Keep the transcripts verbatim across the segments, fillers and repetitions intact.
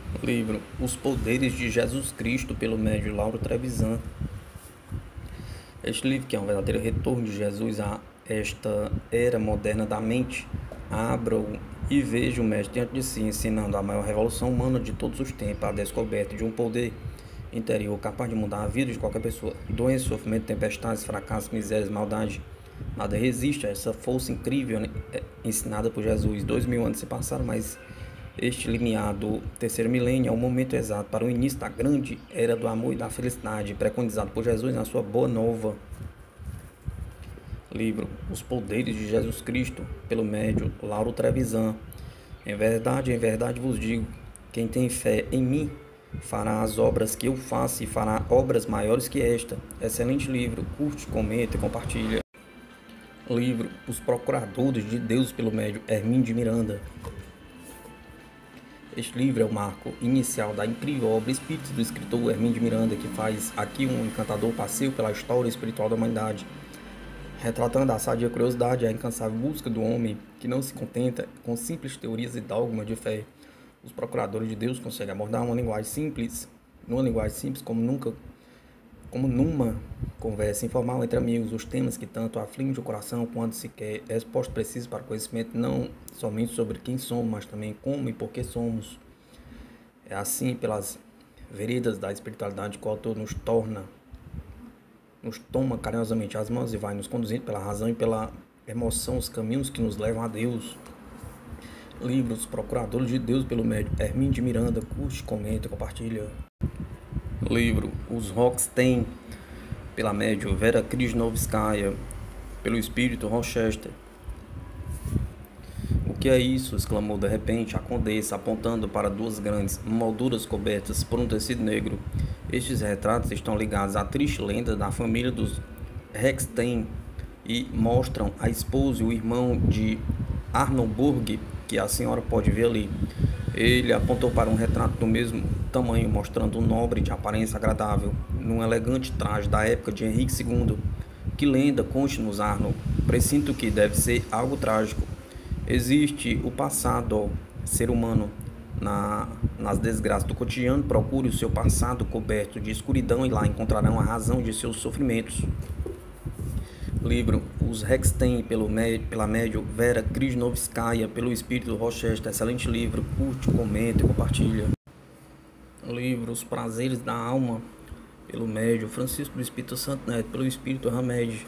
Livro Os Poderes de Jesus Cristo, pelo médio Lauro Trevisan. Este livro, que é um verdadeiro retorno de Jesus a esta era moderna da mente, abra-o e veja o mestre diante de si, ensinando a maior revolução humana de todos os tempos, a descoberta de um poder interior capaz de mudar a vida de qualquer pessoa. Doença, sofrimento, tempestades, fracassos, misérias, maldade. Nada resiste a essa força incrível ensinada por Jesus. Dois mil anos se passaram, mas este limiar do terceiro milênio é o momento exato para o início da grande era do amor e da felicidade, preconizado por Jesus na sua Boa Nova. Livro Os Poderes de Jesus Cristo, pelo médio Lauro Trevisan. Em verdade, em verdade vos digo, quem tem fé em mim fará as obras que eu faço e fará obras maiores que esta. Excelente livro, curte, comenta e compartilha. Livro Os Procuradores de Deus, pelo médio Hermínio de Miranda. Este livro é o marco inicial da incrível obra espírita do escritor Hermínio de Miranda, que faz aqui um encantador passeio pela história espiritual da humanidade, retratando a sadia curiosidade e a incansável busca do homem que não se contenta com simples teorias e dogmas de fé. Os procuradores de Deus conseguem abordar uma linguagem simples, numa linguagem simples como nunca, como numa conversa informal entre amigos, os temas que tanto afligem o coração quando se quer resposta precisa para o conhecimento não somente sobre quem somos, mas também como e por que somos. É assim, pelas veredas da espiritualidade, que o autor nos torna, nos toma carinhosamente as mãos e vai nos conduzindo pela razão e pela emoção, os caminhos que nos levam a Deus. Livros Procuradores de Deus, pelo médio Hermínio de Miranda. Curte, comenta e compartilha. Livro Os Rocks Têm, pela médio Vera Krishnovskaya, pelo espírito Rochester. O que é isso? Exclamou de repente a condessa, apontando para duas grandes molduras cobertas por um tecido negro. Estes retratos estão ligados à triste lenda da família dos Rexstein e mostram a esposa e o irmão de Arnoburg, que a senhora pode ver ali. Ele apontou para um retrato do mesmo tamanho, mostrando um nobre de aparência agradável, num elegante traje da época de Henrique segundo. Que lenda, conte-nos, Arnold. Presinto que deve ser algo trágico. Existe o passado, ser humano. Na, nas desgraças do cotidiano, procure o seu passado coberto de escuridão e lá encontrarão a razão de seus sofrimentos. Livro Os Rexstein, pelo médio, pela médio Vera Krishnovskaya, pelo espírito Rochester. Excelente livro, curte, comenta e compartilha. Livro Os Prazeres da Alma, pelo médio Francisco do Espírito Santo Neto, pelo espírito Hamed.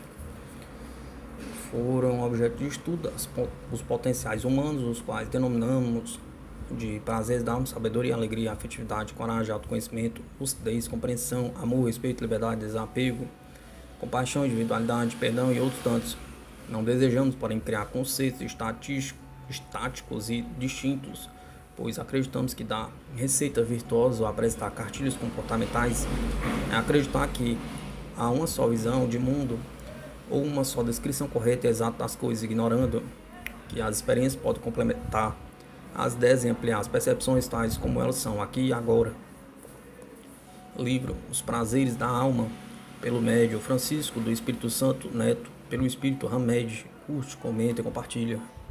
Foram objeto de estudo as, os potenciais humanos, os quais denominamos de prazeres da alma, sabedoria, alegria, afetividade, coragem, autoconhecimento, lucidez, compreensão, amor, respeito, liberdade, desapego, compaixão, individualidade, perdão e outros tantos. Não desejamos, porém, criar conceitos estáticos e distintos, pois acreditamos que dar receita virtuosa ou apresentar cartilhas comportamentais é acreditar que há uma só visão de mundo ou uma só descrição correta e exata das coisas, ignorando que as experiências podem complementar as ideias e ampliar as percepções tais como elas são, aqui e agora. Livro Os Prazeres da Alma, pelo médio Francisco do Espírito Santo Neto, pelo espírito Hamed. Curte, comenta e compartilha.